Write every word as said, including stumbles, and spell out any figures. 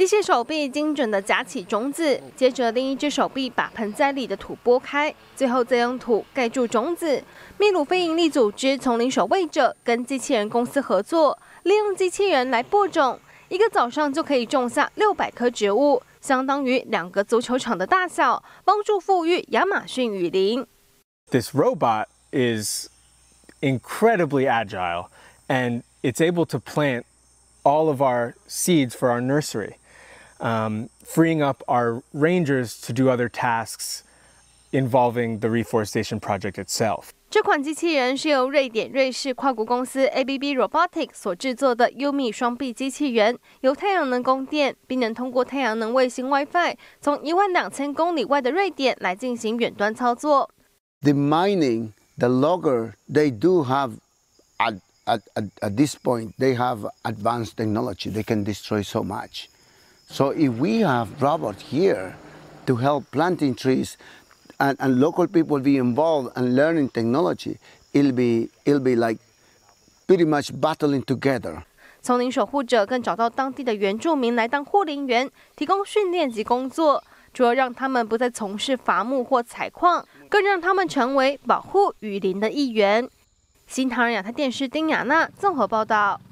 机械手臂精准地夹起种子，接着另一只手臂把盆栽里的土拨开，最后再用土盖住种子。秘鲁非营利组织丛林守卫者跟机器人公司合作，利用机器人来播种，一个早上就可以种下六百棵植物，相当于两个足球场的大小，帮助富裕亚马逊雨林。 This robot is incredibly agile, and it's able to plant all of our seeds for our nursery, um, freeing up our rangers to do other tasks involving the reforestation project itself. 这款机器人是由瑞典瑞士跨国公司 A B B Robotics 所制作的 Yumi 双臂机器人，由太阳能供电，并能通过太阳能卫星 WiFi 从一万两千公里外的瑞典来进行远端操作。 The mining, the logger, they do have at, at, at, at this point, they have advanced technology. They can destroy so much. So if we have robots here to help planting trees and, and local people be involved and learning technology, it'll be, it'll be like pretty much battling together. 丛林守护者更找到当地的原住民来当护林员，提供训练及工作，除了让他们不再从事伐木或采矿，更让他们成为保护雨林的一员。新唐人亚太电视丁雅娜综合报道。